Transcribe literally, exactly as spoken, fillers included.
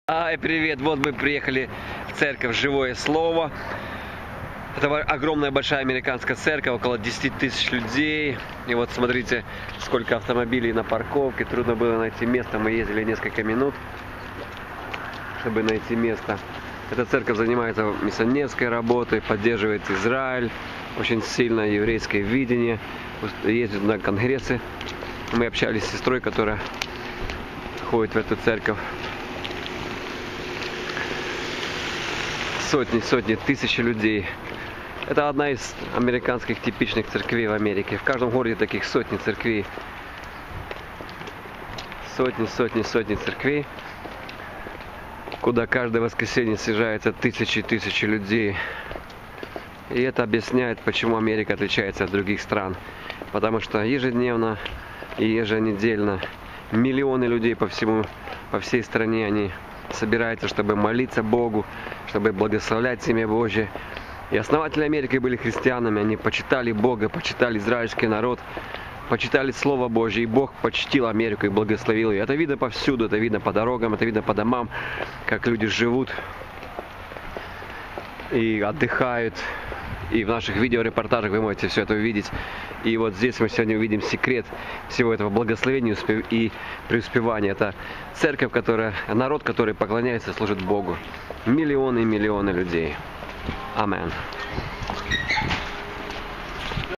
Ай, привет! Вот мы приехали в церковь «Живое Слово». Это огромная большая американская церковь, около десяти тысяч людей. И вот смотрите, сколько автомобилей на парковке. Трудно было найти место. Мы ездили несколько минут, чтобы найти место. Эта церковь занимается миссионерской работой, поддерживает Израиль. Очень сильное еврейское видение. Ездят на конгрессы. Мы общались с сестрой, которая ходит в эту церковь. Сотни, сотни, тысячи людей. Это одна из американских типичных церквей в Америке. В каждом городе таких сотни церквей. Сотни, сотни, сотни церквей, куда каждое воскресенье съезжается тысячи, тысячи людей. И это объясняет, почему Америка отличается от других стран. Потому что ежедневно и еженедельно миллионы людей по всему, по всей стране, они собираются, чтобы молиться Богу, чтобы благословлять имя Божье. И основатели Америки были христианами, они почитали Бога, почитали израильский народ, почитали Слово Божье, и Бог почтил Америку и благословил ее. Это видно повсюду, это видно по дорогам, это видно по домам, как люди живут и отдыхают. И в наших видеорепортажах вы можете все это увидеть. И вот здесь мы сегодня увидим секрет всего этого благословения и преуспевания. Это церковь, которая, народ, который поклоняется и служит Богу. Миллионы и миллионы людей. Амен.